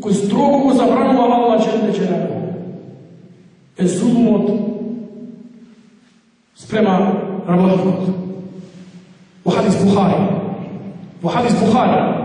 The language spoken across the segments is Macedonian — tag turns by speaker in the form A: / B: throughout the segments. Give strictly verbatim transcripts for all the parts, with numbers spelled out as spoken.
A: кој строго го забранува Аллах Джелле Джелалуху, е зулумот спрема работникот. Во хадис Бухари, во хадис Бухари,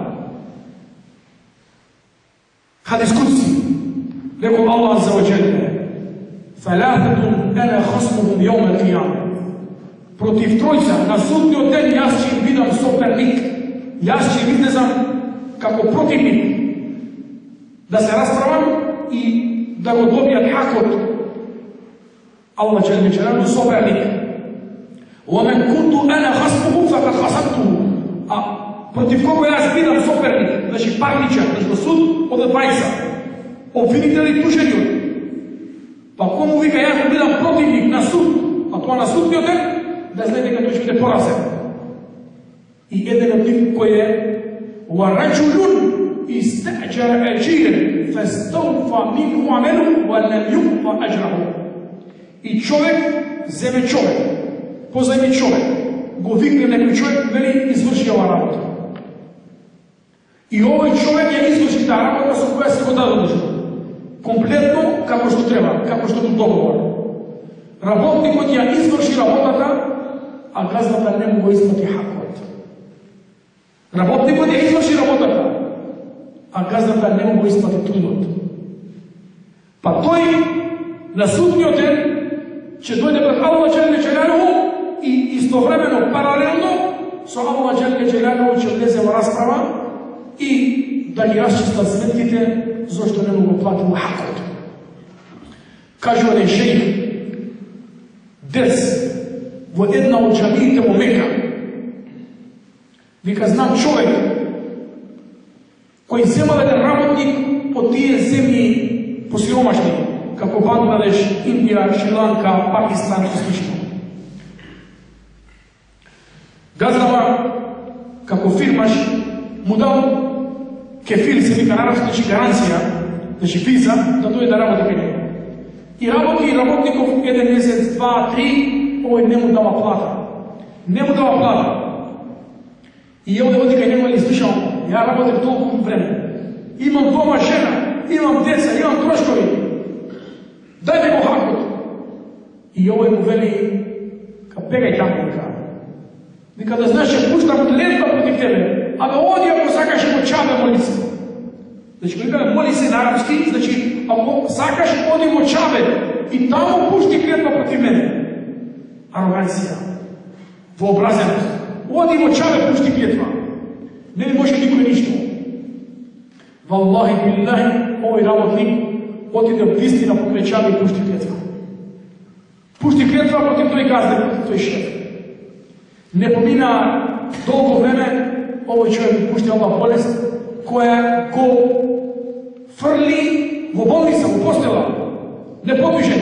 A: хадис Кудси, рекол Аллах Азза ва Джелле: "Фалататун ана хасмухум јаум ал-қияма." Против тројца на судниот ден јас ќе им бидам соперник, јас ќе им излезам како противник да се расправам и да го добијат хакот. Аллах Джелле Джелалуху соперник. ومن كنت انا خصمه فقد خصمته. А против кого јас бидам соперник, значи парничар, значи суд од двајца, обвинител и тужениот. Па кому вика јас бидам противник на суд, а тоа на судниот ден, да знаете дека тој ќе биде поразен. И еден од нив кој е وَرَجُلٌ استأجر أجيرا فاستوفى منه عمله ولم يوفى أجره. И човек земе човек, позајми човек, го викне некој човек, вели изврши ова работа. И овој човек ја изврши таа работа со која се го задолжил. Комплетно како што треба, како што го договор. Работникот ја изврши работата, а газдата не му го исплати хакот. Работникот ја изврши работата, а газдата не му го исплати трудот. Па тој на судниот ден ќе дојде пред Аллах Джелле Джелалуху и истовремено, паралелно со Аллах Джелле Джелалуху ќе влезе во расправа и да ги расчиста сметките зашто не му го платил хакот. Кажува еден шејх дес во една од џамиите во Мека. Вика, знам човек кој земал еден работник од тие земји посиромашни, како Бангладеш, Индија, Шри-Ланка, Пакистан и слично. Газдава, како фирмаш, му дал кефил, се вика наравски, значи гаранција, значи виза, да дојде да работи кај него. И работи и работников еден месец, два, три, овој не му дава плата. Не му дава плата. И овде оди кај него и слушам, ја работев толку време. Имам дома жена, имам деца, имам трошкови. Дајте го хакот. И овој му вели, ка бегај таму, вика. Вика, да знаеш, ќе пуштам клетва против тебе. Абе, оди ако сакаш го чабе моли се. Значи, вика, моли се на арапски, значи, ако сакаш, оди во чабе и таму пушти клетва против мене. Ароганција. Вообразеност. Оди во чабе пушти клетва. Не ли може никој ништо. Валлахи биллахи, овој работник отиде вистина покрај чабе и пушти клетва. Пушти клетва против тој газде, против тој шеф. Не помина долго време, овој човек пушти ова болест, која го фрли во болница, во постела, неподвижен.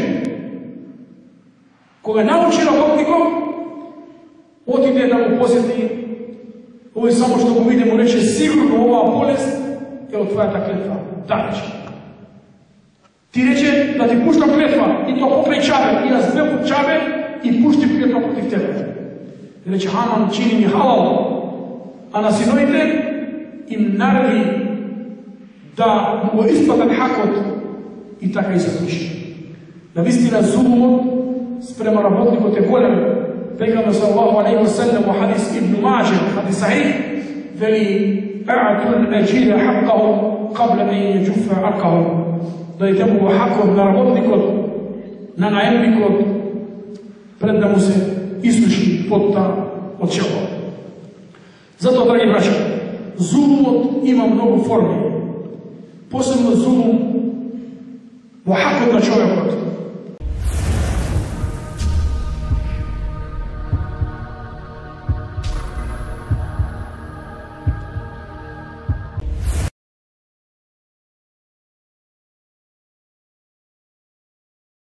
A: Кога научи работников, отиде да му посети, овој само што го виде му рече, сигурно оваа болест е од твојата клетва. Да, рече. Ти рече да ти пуштам клетва, и тоа покрај чабе, и јас бев од чабе и пушти клетва против тебе. Рече, Хаман чини ми халал, а на синовите им нареди да му го исплатат хакот и така и се случи. Навистина зулумот спрема работникот е голем. Пегамбер саллаллаху алейхи ва саллем во хадис Ибн Маџе, хадис сахих, вели: "А'ту al-ajira haqqahu qabla an yajuffa 'arqahu." Дајте му го хакот на работникот, на наемникот, пред да му се исуши потта од чело. Затоа, драги браќа, зулумот има многу форми. Посебно зулум во хакот на човекот.